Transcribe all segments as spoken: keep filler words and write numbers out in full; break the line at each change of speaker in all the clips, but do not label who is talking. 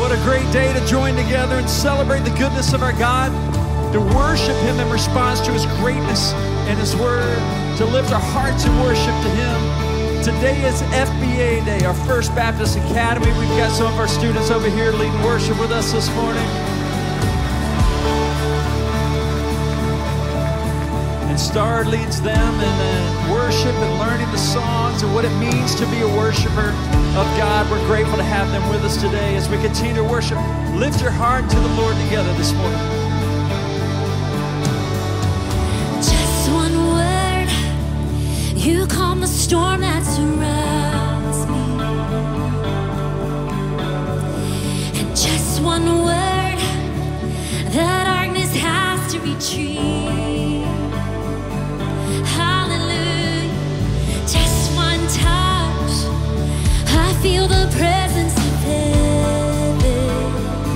What a great day to join together and celebrate the goodness of our God, to worship Him in response to His greatness and His word, to lift our hearts in worship to Him. Today is F B A Day, our First Baptist Academy. We've got some of our students over here leading worship with us this morning. And Star leads them in uh, worship and learning the songs and what it means to be a worshiper of God. We're grateful to have them with us today as we continue to worship. Lift your heart to the Lord together this morning.
Just one word, you calm the storm that surrounds me. And just one word, the darkness has to retreat. Hallelujah. Just one touch, I feel the presence of heaven.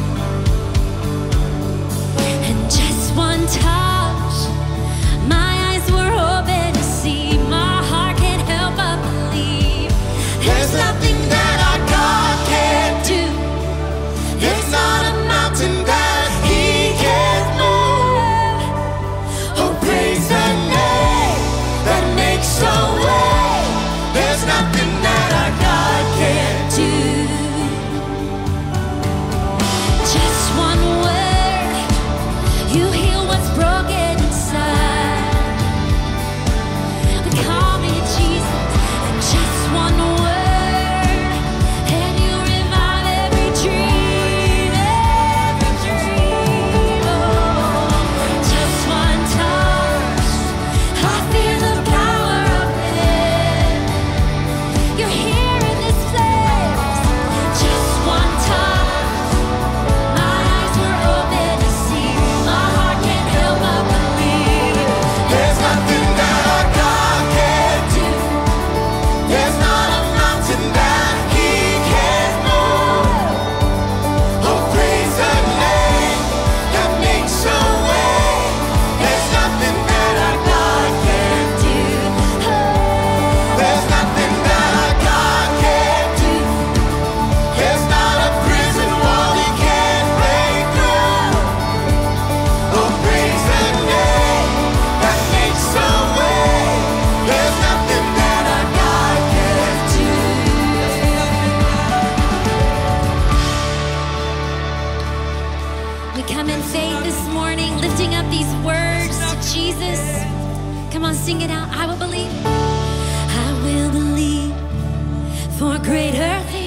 And just one touch, my eyes were open to see. My heart can't help but believe. There's nothing that our God can't do. There's not a mountain that He can't move. Oh, praise the name that makes a way. There's nothing that our God can't do. Just one word, you heal what's broken inside. But call me Jesus, and just one word, and you revive every dream, every dream. Oh, just one touch, I feel the power of heaven. You're here in this place. Just one touch, my eyes were open to see. My heart can't help but believe. There's nothing that our God can't do. There's not a mountain that He can't move. Oh, praise the name that makes a way. There's nothing that our God can't do. There's nothing that our God can't do. There's not a prison wall He can't break through. Oh, praise the name that makes a way. There's nothing that our God can't do. We come in faith this morning, lifting up these words to Jesus. Come on, sing it out. I will believe. I will believe for greater things.